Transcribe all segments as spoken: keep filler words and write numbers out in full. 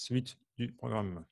Suite du programme.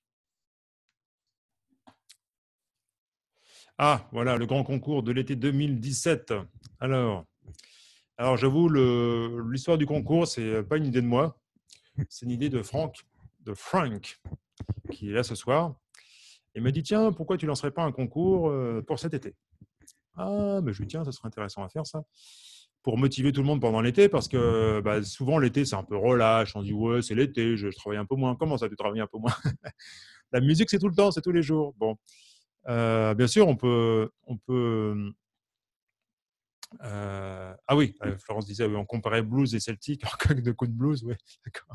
Ah, voilà, le grand concours de l'été deux mille dix-sept. Alors, alors j'avoue, l'histoire du concours, c'est pas une idée de moi, c'est une idée de Franck, de Frank, qui est là ce soir. Il m'a dit, tiens, pourquoi tu lancerais pas un concours pour cet été? Ah, mais je lui dis, tiens, ça serait intéressant à faire ça. Pour motiver tout le monde pendant l'été, parce que bah, souvent l'été, c'est un peu relâche. On dit, ouais, c'est l'été, je, je travaille un peu moins. Comment ça, tu travailles un peu moins? La musique, c'est tout le temps, c'est tous les jours. Bon, euh, bien sûr, on peut, on peut Euh, ah oui, euh, Florence disait, oui, on comparait blues et celtique, en cas de coup de blues, oui, d'accord.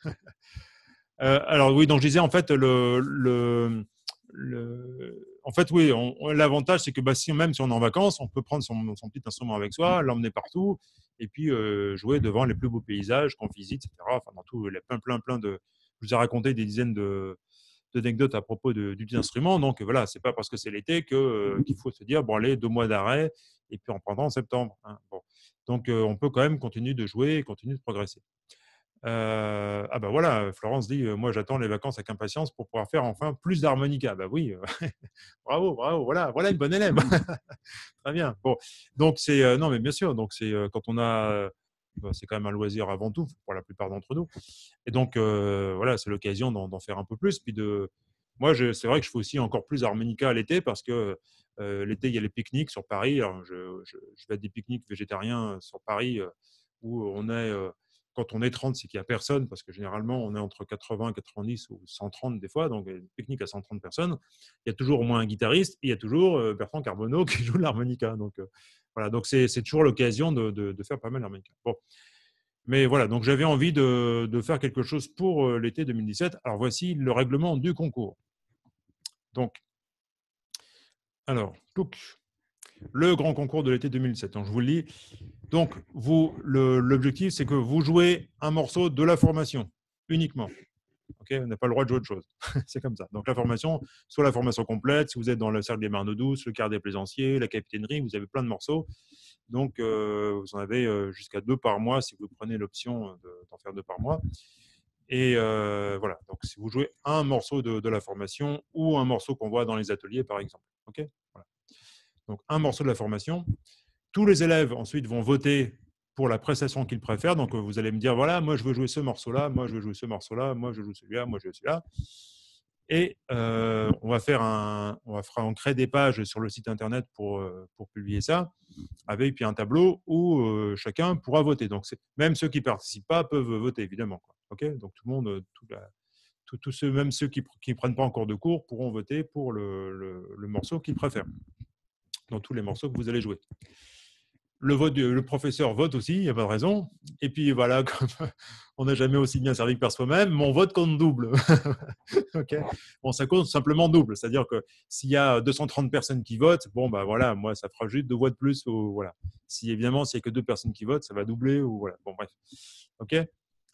Euh, alors oui, donc je disais, en fait, le, le, le en fait, oui, l'avantage, c'est que bah, si, même si on est en vacances, on peut prendre son, son petit instrument avec soi, l'emmener partout, et puis euh, jouer devant les plus beaux paysages qu'on visite, et cetera. Enfin, dans tout, il y a plein, plein, plein de... Je vous ai raconté des dizaines de, d'anecdotes à propos de, du petit instrument. Donc voilà, c'est pas parce que c'est l'été que, euh, qu'il faut se dire, bon allez, deux mois d'arrêt, et puis on reprendra en septembre. Hein. Bon. Donc euh, on peut quand même continuer de jouer et continuer de progresser. Euh, ah ben voilà, Florence dit, euh, moi j'attends les vacances avec impatience pour pouvoir faire enfin plus d'harmonica. Bah oui, euh, bravo, bravo, voilà, voilà une bonne élève. Très bien. Bon, donc c'est euh, non mais bien sûr, donc c'est euh, quand on a, euh, c'est quand même un loisir avant tout pour la plupart d'entre nous. Et donc euh, voilà, c'est l'occasion d'en faire un peu plus. Puis de, moi, c'est vrai que je fais aussi encore plus harmonica à l'été parce que euh, l'été il y a les pique-niques sur Paris. Alors, je, je, je vais à des pique-niques végétariens sur Paris euh, où on est euh, quand on est trente, c'est qu'il n'y a personne, parce que généralement, on est entre quatre-vingts, quatre-vingt-dix ou cent trente des fois, donc une pique-nique à cent trente personnes. Il y a toujours au moins un guitariste et il y a toujours euh, Bertrand Carbonneau qui joue de l'harmonica. Donc, euh, voilà, donc c'est toujours l'occasion de, de, de, faire pas mal d'harmonica. Bon. Mais voilà, donc j'avais envie de, de, faire quelque chose pour euh, l'été deux mille dix-sept. Alors, voici le règlement du concours. Donc, alors, le grand concours de l'été deux mille dix-sept. Donc, je vous le lis. Donc, l'objectif, c'est que vous jouez un morceau de la formation, uniquement. Okay, on n'a pas le droit de jouer autre chose. C'est comme ça. Donc, la formation, soit la formation complète, si vous êtes dans le cercle des marnes douces, le quart des plaisanciers, la capitainerie, vous avez plein de morceaux. Donc, euh, vous en avez euh, jusqu'à deux par mois si vous prenez l'option d'en faire deux par mois. Et euh, voilà. Donc, si vous jouez un morceau de, de la formation ou un morceau qu'on voit dans les ateliers, par exemple. Okay, voilà. Donc, un morceau de la formation. Tous les élèves, ensuite, vont voter pour la prestation qu'ils préfèrent. Donc, vous allez me dire, voilà, moi, je veux jouer ce morceau-là, moi, je veux jouer ce morceau-là, moi, je joue celui-là, moi, je joue celui-là. Et euh, on va faire un, on va faire, on crée des pages sur le site internet pour, euh, pour publier ça, avec puis un tableau où euh, chacun pourra voter. Donc, même ceux qui ne participent pas peuvent voter, évidemment. Quoi. Okay, donc, tout le monde, tout la, tout, tous ceux, même ceux qui ne prennent pas encore de cours, pourront voter pour le, le, le morceau qu'ils préfèrent, dans tous les morceaux que vous allez jouer. Le, vote, le professeur vote aussi, il n'y a pas de raison. Et puis voilà, comme on n'a jamais aussi bien servi que par soi-même, mon vote compte double. Okay, bon, ça compte simplement double, c'est-à-dire que s'il y a deux cent trente personnes qui votent, bon, bah voilà, moi, ça fera juste deux voix de plus. Ou, voilà. Si évidemment, s'il n'y a que deux personnes qui votent, ça va doubler. Ou, voilà. Bon, bref. Okay,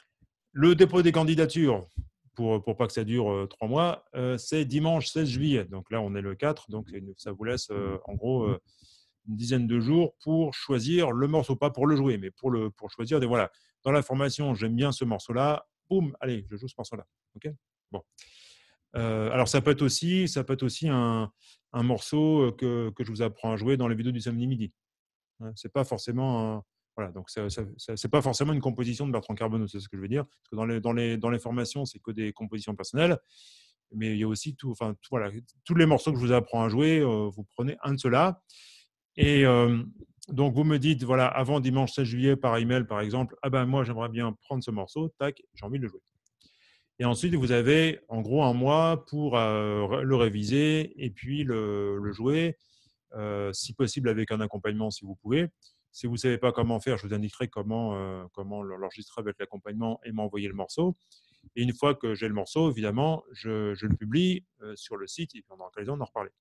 le dépôt des candidatures, pour, pour pas que ça dure euh, trois mois, euh, c'est dimanche seize juillet. Donc là, on est le quatre, donc ça vous laisse euh, en gros. Euh, une dizaine de jours pour choisir le morceau, pas pour le jouer, mais pour, le, pour choisir des voilà. Dans la formation, j'aime bien ce morceau-là, boum, allez, je joue ce morceau-là. Ok, bon. Euh, alors ça peut être aussi, ça peut être aussi un, un morceau que, que je vous apprends à jouer dans les vidéos du samedi midi. Hein, c'est pas forcément un, voilà, donc ça, ça, ça, c'est pas forcément une composition de Bertrand Carbonneau, c'est ce que je veux dire. Parce que dans les, dans les, dans les formations, c'est que des compositions personnelles, mais il y a aussi tout, enfin, tout, voilà, tous les morceaux que je vous apprends à jouer, euh, vous prenez un de ceux-là. Et euh, donc, vous me dites, voilà, avant dimanche seize juillet, par email, par exemple, ah ben moi, j'aimerais bien prendre ce morceau, tac, j'ai envie de le jouer. Et ensuite, vous avez en gros un mois pour euh, le réviser et puis le, le jouer, euh, si possible avec un accompagnement si vous pouvez. Si vous ne savez pas comment faire, je vous indiquerai comment, euh, comment l'enregistrer avec l'accompagnement et m'envoyer le morceau. Et une fois que j'ai le morceau, évidemment, je, je le publie euh, sur le site et puis on aura l'occasion d'en reparler.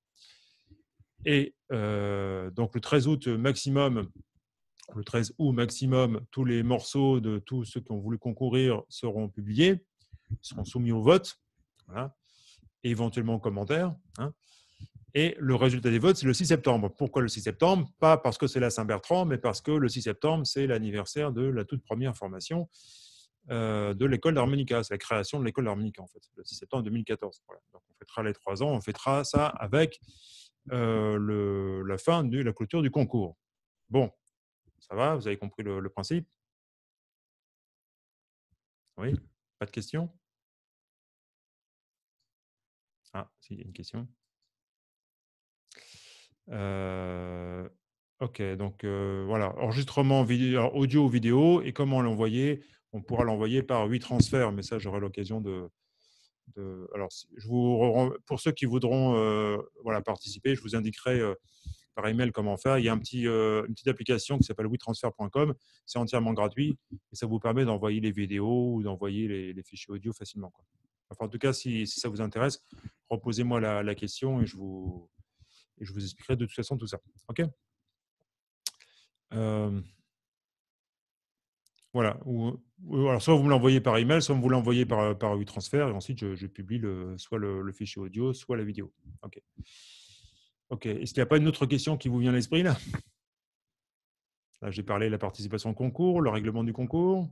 Et euh, donc le treize août maximum, le treize août maximum, tous les morceaux de tous ceux qui ont voulu concourir seront publiés, seront soumis au vote, voilà, et éventuellement aux commentaires. Hein. Et le résultat des votes, c'est le six septembre. Pourquoi le six septembre? Pas parce que c'est la Saint-Bertrand, mais parce que le six septembre, c'est l'anniversaire de la toute première formation. euh, de l'école d'harmonica. C'est la création de l'école d'harmonica, en fait, le six septembre deux mille quatorze. Voilà. Donc, on fêtera les trois ans, on fêtera ça avec euh, le, la fin de la clôture du concours. Bon, ça va, vous avez compris le, le principe? Oui, pas de questions? Ah, si, il y a une question. Euh, ok, donc euh, voilà, enregistrement vidéo, audio ou vidéo, et comment l'envoyer? On pourra l'envoyer par huit transferts, mais ça, j'aurai l'occasion de, de... Alors, je vous, pour ceux qui voudront euh, voilà, participer, je vous indiquerai euh, par email comment faire. Il y a un petit, euh, une petite application qui s'appelle huit transfert point com. C'est entièrement gratuit et ça vous permet d'envoyer les vidéos ou d'envoyer les, les fichiers audio facilement, quoi. Enfin, en tout cas, si, si ça vous intéresse, reposez-moi la, la question et je, vous, et je vous expliquerai de toute façon tout ça. OK. Euh, voilà. Ou, ou, alors, soit vous me l'envoyez par email, soit vous l'envoyez par, par huit transfert et ensuite je, je publie le, soit le, le fichier audio, soit la vidéo. OK. OK. Est-ce qu'il n'y a pas une autre question qui vous vient à l'esprit là? Là, j'ai parlé de la participation au concours, le règlement du concours.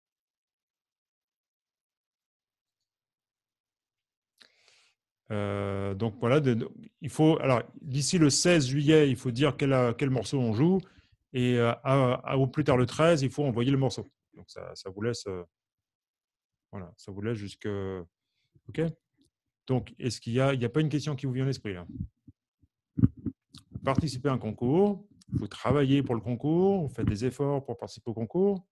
Euh, donc voilà, de, de, il faut, alors d'ici le seize juillet, il faut dire quel, quel morceau on joue, et euh, à, à, au plus tard le treize, il faut envoyer le morceau. Donc ça, ça vous laisse, euh, voilà, ça vous laisse jusque, ok. Donc est-ce qu'il y a, il n'y a pas une question qui vous vient à l'esprit là? Vous participez à un concours, vous travaillez pour le concours, vous faites des efforts pour participer au concours,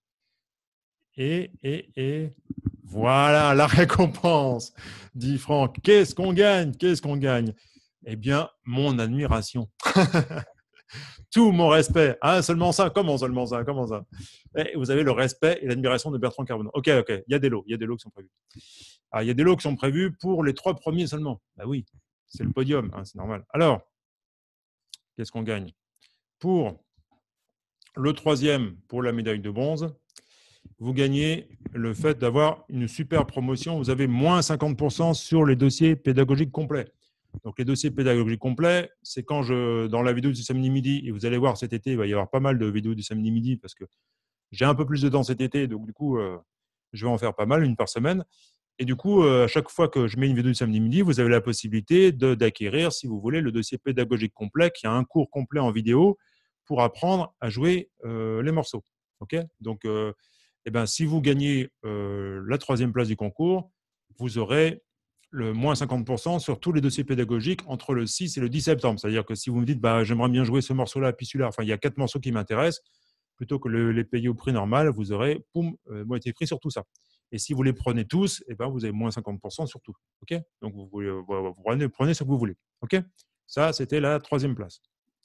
et et et voilà la récompense, dit Franck. Qu'est-ce qu'on gagne? Qu'est-ce qu'on gagne? Eh bien, mon admiration. Tout mon respect. Ah, seulement ça? Comment seulement ça? Comment ça? Et vous avez le respect et l'admiration de Bertrand Carbonneau. Ok, ok. Il y a des lots. Il y a des lots qui sont prévus. Ah, il y a des lots qui sont prévus pour les trois premiers seulement. Bah oui, c'est le podium, hein, c'est normal. Alors, qu'est-ce qu'on gagne? Pour le troisième, pour la médaille de bronze, vous gagnez le fait d'avoir une super promotion. Vous avez moins cinquante pour cent sur les dossiers pédagogiques complets. Donc, les dossiers pédagogiques complets, c'est quand je, dans la vidéo du samedi midi, et vous allez voir cet été, il va y avoir pas mal de vidéos du samedi midi parce que j'ai un peu plus de temps cet été, donc du coup, euh, je vais en faire pas mal, une par semaine. Et du coup, euh, à chaque fois que je mets une vidéo du samedi midi, vous avez la possibilité d'acquérir, si vous voulez, le dossier pédagogique complet, qui a un cours complet en vidéo pour apprendre à jouer euh, les morceaux. Okay, donc, euh, eh ben, si vous gagnez euh, la troisième place du concours, vous aurez le moins cinquante pour cent sur tous les dossiers pédagogiques entre le six et le dix septembre. C'est-à-dire que si vous me dites, bah, j'aimerais bien jouer ce morceau-là, puis celui-là, enfin, il y a quatre morceaux qui m'intéressent, plutôt que le, les payer au prix normal, vous aurez, poum, euh, moitié prix sur tout ça. Et si vous les prenez tous, eh ben, vous avez moins cinquante pour cent sur tout. Okay, donc, vous, vous, vous prenez, prenez ce que vous voulez. Okay, ça, c'était la troisième place.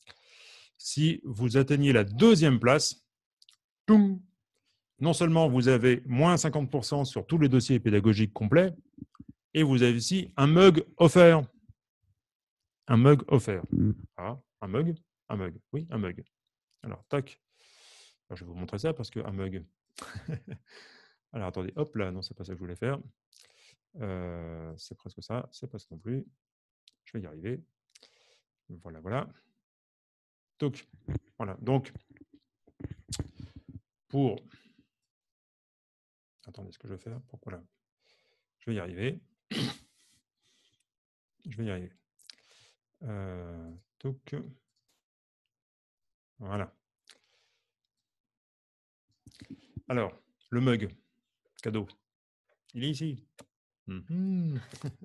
Si vous atteignez la deuxième place, toum, non seulement vous avez moins cinquante pour cent sur tous les dossiers pédagogiques complets, et vous avez aussi un mug offert. Un mug offert. Ah, un mug, un mug, oui, un mug. Alors, tac. Alors, je vais vous montrer ça parce qu'un mug. Alors, attendez, hop là, non, c'est pas ça que je voulais faire. Euh, c'est presque ça, c'est pas ça non plus. Je vais y arriver. Voilà, voilà. Donc, voilà. Donc, pour. Attendez, ce que je vais faire. Pourquoi là? Je vais y arriver. Je vais y arriver. Euh, donc, voilà. Alors, le mug, cadeau. Il est ici. Mmh.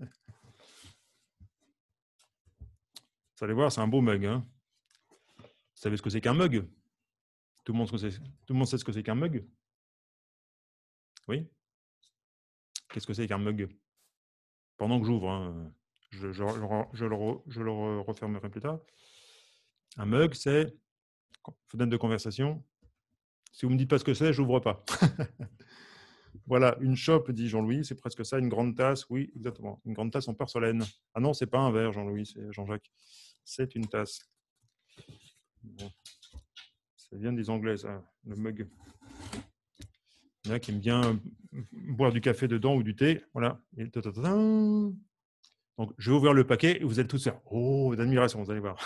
Vous allez voir, c'est un beau mug. Hein. Vous savez ce que c'est qu'un mug? Tout le monde sait, tout le monde sait ce que c'est qu'un mug? Oui? Qu'est-ce que c'est qu'un mug? Pendant que j'ouvre, hein, je, je, je, le, je le refermerai plus tard. Un mug, c'est fenêtre de conversation. Si vous ne me dites pas ce que c'est, je n'ouvre pas. Voilà, une chope, dit Jean-Louis, c'est presque ça, une grande tasse, oui, exactement, une grande tasse en porcelaine. Ah non, c'est pas un verre, Jean-Louis, c'est Jean-Jacques, c'est une tasse. Bon. Ça vient des Anglais, ça, le mug. Il y en a qui aiment bien boire du café dedans ou du thé, voilà. Et donc, je vais ouvrir le paquet et vous allez tous faire « Oh, d'admiration », vous allez voir.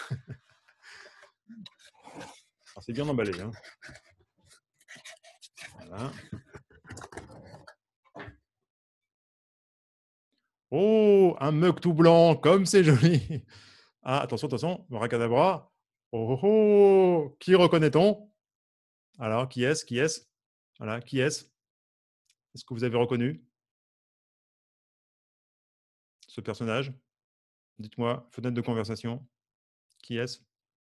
C'est bien emballé. Hein. Voilà. Oh, un mug tout blanc, comme c'est joli. Ah, attention, attention, Moracadabra. Oh, oh, oh, qui reconnaît-on? Alors, qui est-ce? Qui est-ce? Voilà, qui est-ce? Est-ce que vous avez reconnu ce personnage? Dites-moi, fenêtre de conversation. Qui est-ce?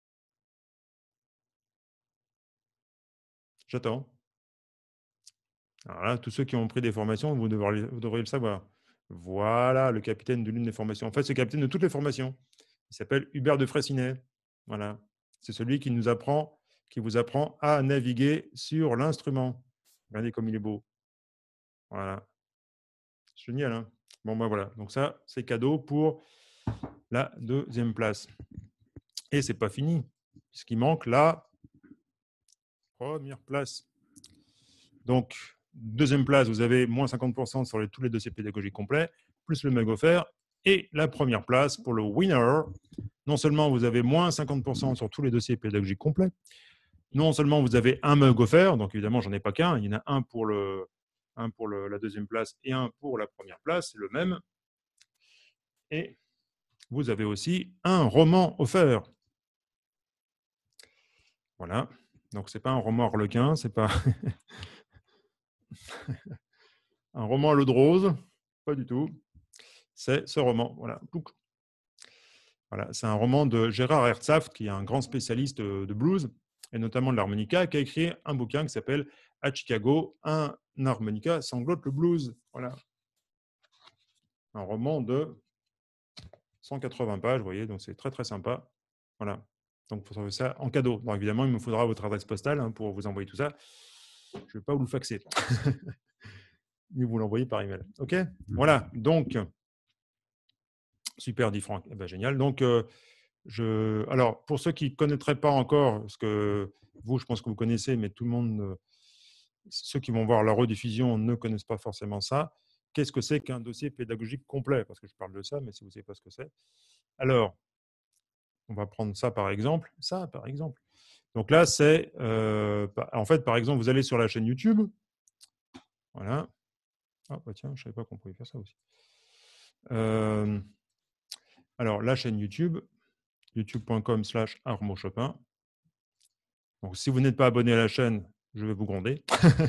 J'attends. Alors là, tous ceux qui ont pris des formations, vous devriez, vous devriez le savoir. Voilà, le capitaine de l'une des formations. En fait, c'est le capitaine de toutes les formations. Il s'appelle Hubert de Fraissinet. Voilà. C'est celui qui nous apprend, qui vous apprend à naviguer sur l'instrument. Regardez comme il est beau. Voilà. C'est génial, hein? Bon, ben voilà. Donc ça, c'est cadeau pour la deuxième place. Et c'est pas fini, puisqu'il manque la première place. Donc, deuxième place, vous avez moins cinquante pour cent sur les, tous les dossiers pédagogiques complets, plus le mug offert. Et la première place pour le winner, non seulement vous avez moins cinquante pour cent sur tous les dossiers pédagogiques complets, non seulement vous avez un mug offert, donc évidemment, j'en ai pas qu'un, il y en a un pour, le, un pour le, la deuxième place et un pour la première place, c'est le même. Et vous avez aussi un roman offert. Voilà. Donc, ce n'est pas un roman harlequin, ce n'est pas un roman à l'eau de rose, pas du tout. C'est ce roman. Voilà. Voilà. C'est un roman de Gérard Herzhaft, qui est un grand spécialiste de blues, et notamment de l'harmonica, qui a écrit un bouquin qui s'appelle « À Chicago, un harmonica sanglote le blues ». Voilà. Un roman de cent quatre-vingts pages, vous voyez, donc c'est très très sympa. Voilà. Donc, il faut trouver ça en cadeau. Donc, évidemment, il me faudra votre adresse postale hein, pour vous envoyer tout ça. Je ne vais pas vous le faxer. Ni vous l'envoyer par email. OK? Voilà. Donc, super, dit Franck. Eh ben, génial. Donc, euh, je... alors, pour ceux qui ne connaîtraient pas encore, parce que vous, je pense que vous connaissez, mais tout le monde, ceux qui vont voir la rediffusion ne connaissent pas forcément ça. Qu'est-ce que c'est qu'un dossier pédagogique complet? Parce que je parle de ça, mais si vous ne savez pas ce que c'est. Alors, on va prendre ça par exemple. Ça, par exemple. Donc là, c'est, euh, en fait, par exemple, vous allez sur la chaîne YouTube. Voilà. Ah, bah tiens, je ne savais pas qu'on pouvait faire ça aussi. Euh, alors, la chaîne YouTube, youtube point com slash armo chopin. Donc, si vous n'êtes pas abonné à la chaîne, je vais vous gronder.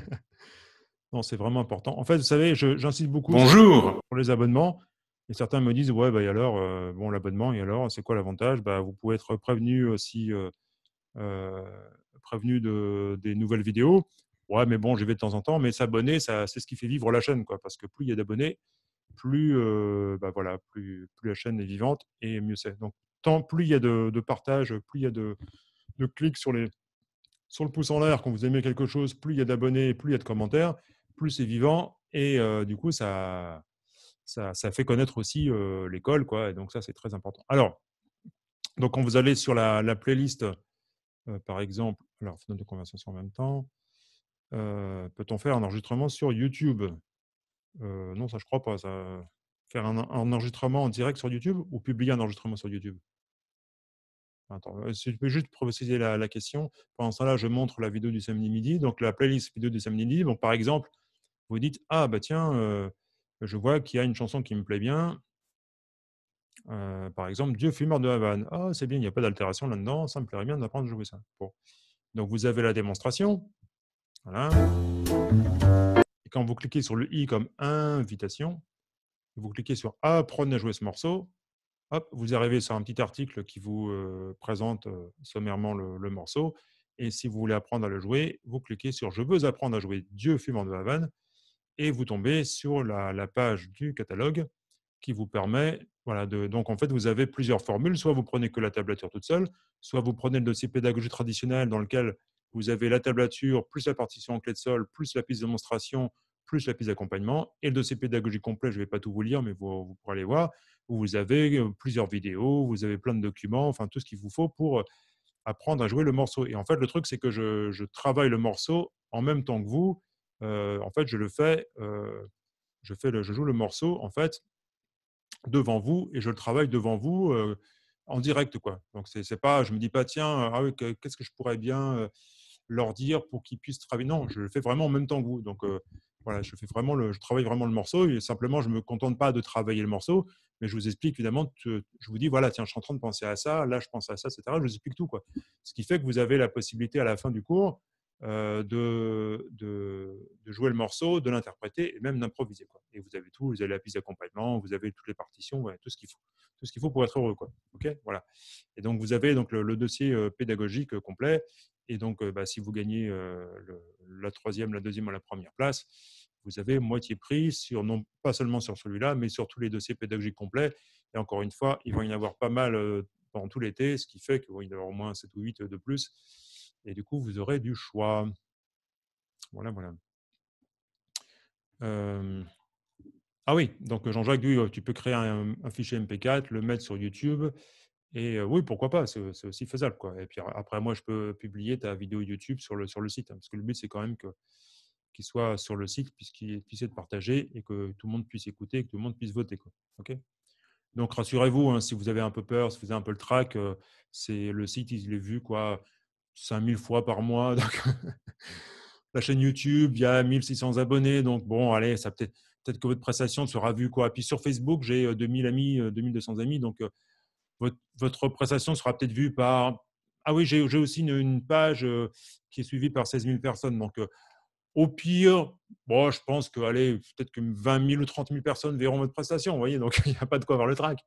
Non, c'est vraiment important. En fait, vous savez, j'insiste beaucoup Bonjour. Sur, pour les abonnements. Et certains me disent, ouais, bah, et alors, euh, bon, l'abonnement, et alors, c'est quoi l'avantage? Bah, vous pouvez être prévenu aussi, euh, euh, prévenu de, des nouvelles vidéos. Ouais, mais bon, j'y vais de temps en temps. Mais s'abonner, c'est ce qui fait vivre la chaîne, quoi. Parce que plus il y a d'abonnés, plus, euh, bah, voilà, plus, plus la chaîne est vivante et mieux c'est. Donc, tant plus il y a de, de partage, plus il y a de, de clics sur, les, sur le pouce en l'air quand vous aimez quelque chose, plus il y a d'abonnés, plus il y a de commentaires, plus c'est vivant. Et euh, du coup, ça, ça, ça fait connaître aussi euh, l'école, quoi. Et donc, ça, c'est très important. Alors, donc, quand vous allez sur la, la playlist, euh, par exemple, alors, fenêtre de conversation en même temps, euh, peut-on faire un enregistrement sur YouTube? euh, Non, ça, je crois pas. Ça... Faire un, un enregistrement en direct sur YouTube ou publier un enregistrement sur YouTube? Attends, si tu peux juste préciser la, la question. Pendant ce temps-là, je montre la vidéo du samedi midi, donc la playlist vidéo du samedi midi. Donc, par exemple, vous dites, ah, bah tiens, euh, je vois qu'il y a une chanson qui me plaît bien. Euh, par exemple, Dieu fumeur de Havane. Ah, c'est bien, il n'y a pas d'altération là-dedans, ça me plairait bien d'apprendre à jouer ça. Bon. Donc, vous avez la démonstration. Voilà. Et quand vous cliquez sur le i comme invitation, vous cliquez sur apprenez à jouer ce morceau, hop, vous arrivez sur un petit article qui vous euh, présente euh, sommairement le, le morceau. Et si vous voulez apprendre à le jouer, vous cliquez sur je veux apprendre à jouer Dieu fumeur de Havane et vous tombez sur la, la page du catalogue qui vous permet, voilà, de, donc en fait, vous avez plusieurs formules. Soit vous prenez que la tablature toute seule, soit vous prenez le dossier pédagogie traditionnel dans lequel vous avez la tablature, plus la partition en clé de sol, plus la piste de démonstration, plus la piste d'accompagnement. Et le dossier pédagogie complet, je ne vais pas tout vous lire, mais vous, vous pourrez aller voir, où vous avez plusieurs vidéos, vous avez plein de documents, enfin tout ce qu'il vous faut pour apprendre à jouer le morceau. Et en fait, le truc, c'est que je, je travaille le morceau en même temps que vous. Euh, en fait, je le fais, euh, je, fais le, je joue le morceau, en fait, devant vous et je le travaille devant vous euh, en direct, quoi. Donc, c'est, c'est pas, je me dis pas, tiens, ah oui, qu'est-ce que je pourrais bien euh, leur dire pour qu'ils puissent travailler. Non, je le fais vraiment en même temps que vous. Donc, euh, Voilà, je fais vraiment le, je travaille vraiment le morceau et simplement, je me contente pas de travailler le morceau, mais je vous explique évidemment, je vous dis, voilà, tiens, je suis en train de penser à ça, là, je pense à ça, et cetera. Je vous explique tout, quoi. Ce qui fait que vous avez la possibilité à la fin du cours euh, de, de, de jouer le morceau, de l'interpréter et même d'improviser, quoi. Et vous avez tout, vous avez la piste d'accompagnement, vous avez toutes les partitions, ouais, tout ce qu'il faut, tout ce qu'il faut pour être heureux, quoi. Ok, voilà. Et donc, vous avez donc le, le dossier euh, pédagogique euh, complet. Et donc, euh, bah, si vous gagnez euh, le, la troisième, la deuxième ou la première place, vous avez moitié prix, sur, non pas seulement sur celui-là, mais sur tous les dossiers pédagogiques complets. Et encore une fois, il va y en avoir pas mal euh, pendant tout l'été, ce qui fait qu'il va y en avoir au moins sept ou huit de plus. Et du coup, vous aurez du choix. Voilà, voilà. Euh... Ah oui, donc Jean-Jacques, oui, tu peux créer un, un, fichier M P quatre, le mettre sur YouTube. Et euh, oui, pourquoi pas, c'est aussi faisable, quoi. Et puis après, moi, je peux publier ta vidéo YouTube sur le, sur le site, hein, parce que le but, c'est quand même que qu'il soit sur le site, puisqu'il puisse être partagé et que tout le monde puisse écouter et que tout le monde puisse voter, quoi. Okay, donc, rassurez-vous, hein, si vous avez un peu peur, si vous avez un peu le trac, euh, c'est le site, il est vu quoi, cinq mille fois par mois. Donc la chaîne YouTube, il y a mille six cents abonnés. Donc, bon, allez, ça peut-être peut-être que votre prestation sera vue, quoi. Puis sur Facebook, j'ai deux mille amis, deux mille deux cents amis. Donc, euh, votre, votre prestation sera peut-être vue par… Ah oui, j'ai aussi une, une page euh, qui est suivie par seize mille personnes. Donc, euh, au pire, bon, je pense que, allez, peut-être que vingt mille ou trente mille personnes verront votre prestation, vous voyez, donc il n'y a pas de quoi avoir le trac.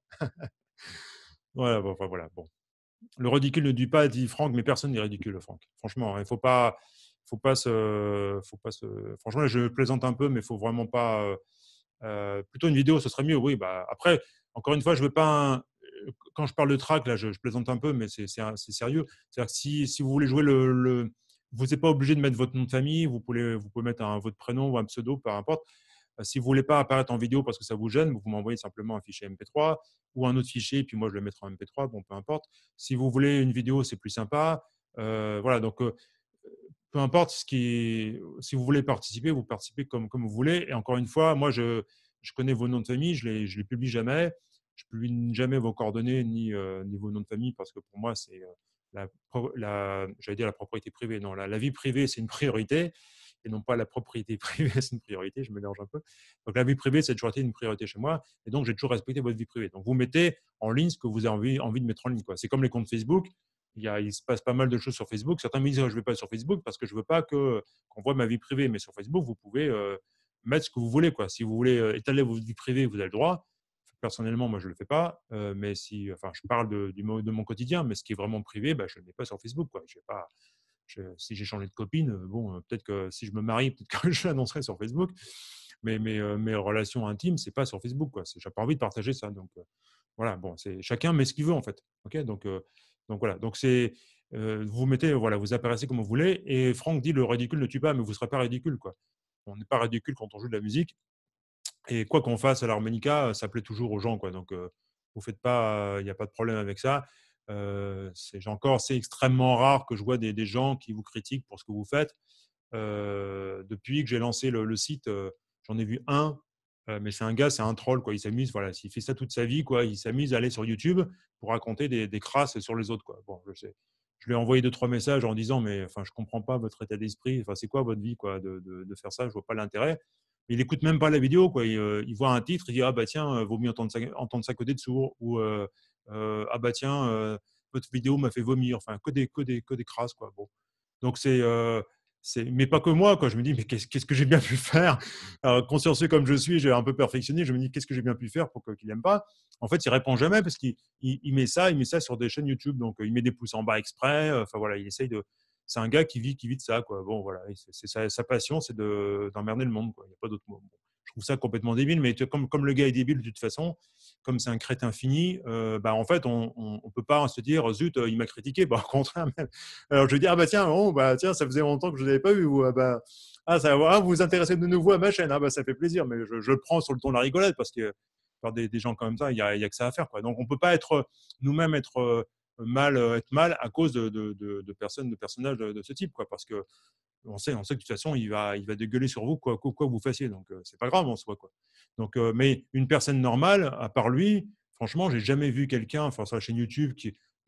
Voilà, bon, enfin, voilà, bon. Le ridicule ne dit pas, dit Franck, mais personne n'est ridicule, Franck. Franchement, il ne faut pas, faut pas se, faut pas se… Franchement, là, je plaisante un peu, mais il ne faut vraiment pas… Euh, euh, plutôt une vidéo, ce serait mieux, oui. Bah, après, encore une fois, je veux pas… Un… Quand je parle de track, là, je, je plaisante un peu, mais c'est sérieux. C'est-à-dire que si, si vous voulez jouer le… le vous n'êtes pas obligé de mettre votre nom de famille, vous pouvez, vous pouvez mettre un, votre prénom ou un pseudo, peu importe. Si vous ne voulez pas apparaître en vidéo parce que ça vous gêne, vous m'envoyez simplement un fichier M P trois ou un autre fichier, et puis moi je le mettrai en M P trois, bon, peu importe. Si vous voulez une vidéo, c'est plus sympa. Euh, voilà, donc euh, peu importe ce qui… Si vous voulez participer, vous participez comme, comme vous voulez. Et encore une fois, moi je, je connais vos noms de famille, je ne les, je les publie jamais. Je ne publie jamais vos coordonnées ni, euh, ni vos noms de famille parce que pour moi, c'est la, la, j'allais dire la propriété privée. Non, la, la vie privée, c'est une priorité et non pas la propriété privée, c'est une priorité, je me mélange un peu. Donc la vie privée, c'est toujours été une priorité chez moi, et donc j'ai toujours respecté votre vie privée. Donc vous mettez en ligne ce que vous avez envie, envie de mettre en ligne, quoi. C'est comme les comptes Facebook, il, y a, il se passe pas mal de choses sur Facebook. Certains me disent, oh, je ne vais pas sur Facebook parce que je ne veux pas que, qu'on voit ma vie privée, mais sur Facebook, vous pouvez euh, mettre ce que vous voulez, quoi. Si vous voulez euh, étaler votre vie privée, vous avez le droit. Personnellement, moi, je ne le fais pas, euh, mais si, enfin, je parle de, du, de mon quotidien, mais ce qui est vraiment privé, bah, je ne le mets pas sur Facebook, quoi. Je vais pas… Je, si j'ai changé de copine, bon, peut-être que si je me marie, peut-être que je l'annoncerai sur Facebook. Mais mes, euh, mes relations intimes, c'est pas sur Facebook, quoi. J'ai pas envie de partager ça. Donc euh, voilà, bon, c'est chacun met ce qu'il veut en fait. Ok, donc euh, donc voilà, donc c'est euh, vous mettez, voilà, vous apparaissez comme vous voulez. Et Franck dit le ridicule ne tue pas, mais vous serez pas ridicule, quoi. On n'est pas ridicule quand on joue de la musique. Et quoi qu'on fasse à l'harmonica, ça plaît toujours aux gens, quoi. Donc euh, vous faites pas, il n'y a pas de problème avec ça. Euh, c'est encore, c'est extrêmement rare que je vois des, des gens qui vous critiquent pour ce que vous faites. Euh, depuis que j'ai lancé le, le site, euh, j'en ai vu un, euh, mais c'est un gars, c'est un troll, quoi. Il s'amuse, voilà, il fait ça toute sa vie, quoi. Il s'amuse à aller sur YouTube pour raconter des, des crasses sur les autres, quoi. Bon, je sais. Je lui ai envoyé deux trois messages en disant, mais enfin, je comprends pas votre état d'esprit. Enfin, c'est quoi votre vie, quoi, de, de, de faire ça. Je vois pas l'intérêt. Il écoute même pas la vidéo, quoi. Il, euh, il voit un titre, il dit ah bah tiens, euh, vaut mieux entendre ça, entendre ça que des sourds, ou euh, euh, ah bah tiens, euh, votre vidéo m'a fait vomir. Enfin, que des que des que des crasses, quoi. Bon, donc c'est euh, c'est, mais pas que moi, quoi. Je me dis, mais qu'est-ce, qu'est-ce que j'ai bien pu faire? Alors, consciencieux comme je suis, j'ai un peu perfectionné. Je me dis, qu'est-ce que j'ai bien pu faire pour qu'il n'aime pas? En fait, il répond jamais parce qu'il il, il met ça, il met ça sur des chaînes YouTube. Donc, il met des pouces en bas exprès. Enfin, voilà, il essaye de. C'est un gars qui vit, qui vit de ça, quoi. Bon, voilà, c'est, c'est sa, sa passion, c'est de, d'emmerder le monde, quoi. Il n'y a pas d'autre mot. Bon, je trouve ça complètement débile, mais comme, comme le gars est débile de toute façon, comme c'est un crétin fini, euh, bah, en fait, on ne peut pas se dire, zut, il m'a critiqué. Bah, au contraire, même. Alors, je vais dire, ah bah tiens, oh, bah, tiens, ça faisait longtemps que je ne l'avais pas vu. Ou, ah, bah, ah, ça, ah, vous vous intéressez de nouveau à ma chaîne. Ah, bah, ça fait plaisir, mais je, je le prends sur le ton de la rigolade parce que par des, des gens comme ça, il n'y a, a que ça à faire, quoi. Donc, on ne peut pas être nous-mêmes être euh, mal, être mal à cause de, de, de, de personnes, de personnages de, de ce type, quoi, parce que on sait, on sait que de toute façon, il va, il va dégueuler sur vous quoi, quoi, quoi vous fassiez. Donc, euh, c'est pas grave en soi, quoi. Donc, euh, mais une personne normale, à part lui, franchement, j'ai jamais vu quelqu'un, enfin, sur la chaîne YouTube, qui,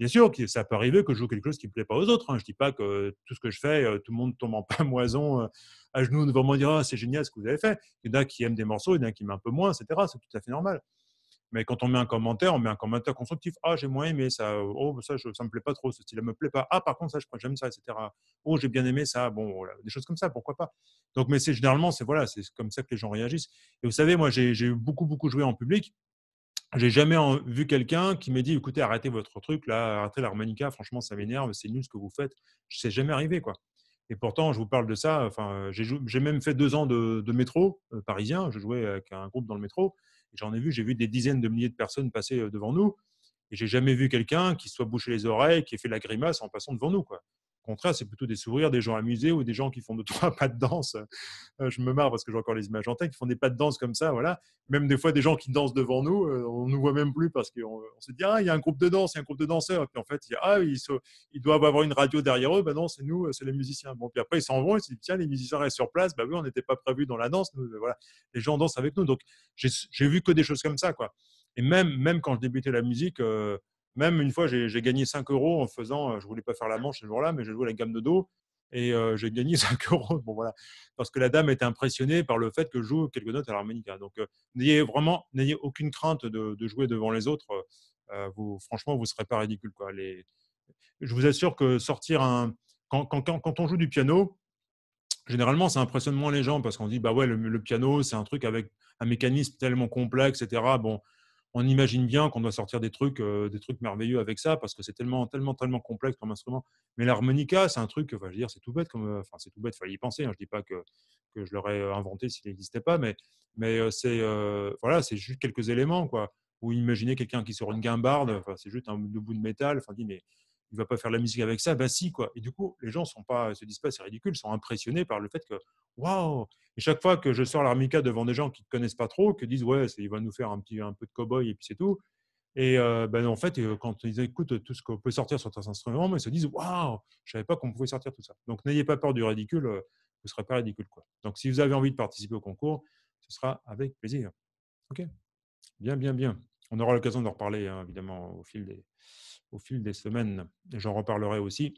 bien sûr que ça peut arriver que je joue quelque chose qui ne plaît pas aux autres. Hein. Je ne dis pas que tout ce que je fais, euh, tout le monde tombe en pamoison euh, à genoux devant moi et dire ah, c'est génial ce que vous avez fait. Il y en a qui aiment des morceaux, il y en a qui aiment un peu moins, et cetera. C'est tout à fait normal. Mais quand on met un commentaire, on met un commentaire constructif. Ah, j'ai moins aimé ça. Oh, ça, je, ça me plaît pas trop. Ce style ne me plaît pas. Ah, par contre, ça, j'aime ça, et cetera. Oh, j'ai bien aimé ça. Bon, voilà. Des choses comme ça, pourquoi pas. Donc, mais c'est généralement, c'est voilà, c'est comme ça que les gens réagissent. Et vous savez, moi, j'ai j'ai beaucoup, beaucoup joué en public. J'ai jamais en- vu quelqu'un qui m'ait dit, écoutez, arrêtez votre truc là, arrêtez l'harmonica. Franchement, ça m'énerve. C'est nul ce que vous faites. C'est jamais arrivé, quoi. Et pourtant, je vous parle de ça. Enfin, j'ai jou- j'ai même fait deux ans de, de métro euh, parisien. Je jouais avec un groupe dans le métro. Et j'en ai vu, j'ai vu des dizaines de milliers de personnes passer euh, devant nous. Et j'ai jamais vu quelqu'un qui soit bouché les oreilles, qui ait fait la grimace en passant devant nous, quoi. Au contraire, c'est plutôt des sourires, des gens amusés ou des gens qui font deux, trois pas de danse. Euh, je me marre parce que j'ai encore les images en tête, qui font des pas de danse comme ça, voilà. Même des fois, des gens qui dansent devant nous, euh, on nous voit même plus parce qu'on on se dit, ah, il y a un groupe de danse, il y a un groupe de danseurs. Et puis en fait, il y a, ah, ils, se, ils doivent avoir une radio derrière eux. Ben non, c'est nous, c'est les musiciens. Bon, puis après, ils s'en vont, ils se disent, tiens, les musiciens restent sur place. Ben oui, on n'était pas prévus dans la danse. Nous, voilà. Les gens dansent avec nous. Donc, j'ai j'ai vu que des choses comme ça, quoi. Et même, même quand je débutais la musique, euh, même une fois, j'ai gagné cinq euros en faisant, je voulais pas faire la manche ce jour-là, mais j'ai joué la gamme de dos et euh, j'ai gagné cinq euros. Bon, voilà. Parce que la dame était impressionnée par le fait que je joue quelques notes à l'harmonica. Donc, euh, n'ayez vraiment n'ayez aucune crainte de, de, jouer devant les autres. Euh, vous, franchement, vous ne serez pas ridicule, quoi. Les... Je vous assure que sortir un. Quand, quand, quand on joue du piano, généralement, ça impressionne moins les gens parce qu'on dit, bah ouais, le, le piano, c'est un truc avec un mécanisme tellement complexe, et cetera. Bon, on imagine bien qu'on doit sortir des trucs, euh, des trucs merveilleux avec ça parce que c'est tellement, tellement, tellement complexe comme instrument. Mais l'harmonica, c'est un truc, enfin, je veux dire, c'est tout bête, comme, enfin, c'est tout bête, il fallait y penser. Hein. Je dis pas que, que je l'aurais inventé s'il n'existait pas, mais, mais euh, c'est, euh, voilà, c'est juste quelques éléments, quoi. Ou imaginez quelqu'un qui sort une guimbarde, enfin, c'est juste un bout de métal, enfin, dit, mais il va pas faire de la musique avec ça, bah si, quoi. Et du coup, les gens sont pas, se disent pas c'est ridicule, sont impressionnés par le fait que waouh. Et chaque fois que je sors l'harmonica devant des gens qui ne connaissent pas trop, qui disent ouais, il va nous faire un petit un peu de cow-boy et puis c'est tout. Et euh, ben en fait, euh, quand ils écoutent tout ce qu'on peut sortir sur cet instrument, ils se disent waouh, je savais pas qu'on pouvait sortir tout ça. Donc n'ayez pas peur du ridicule, euh, vous ne serez pas ridicule, quoi. Donc si vous avez envie de participer au concours, ce sera avec plaisir. Ok, bien, bien, bien. On aura l'occasion d'en reparler, hein, évidemment, au fil des, au fil des semaines. Et j'en reparlerai aussi.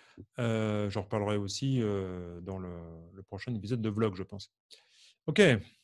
Euh, j'en reparlerai aussi euh, dans le, le prochain épisode de vlog, je pense. Ok.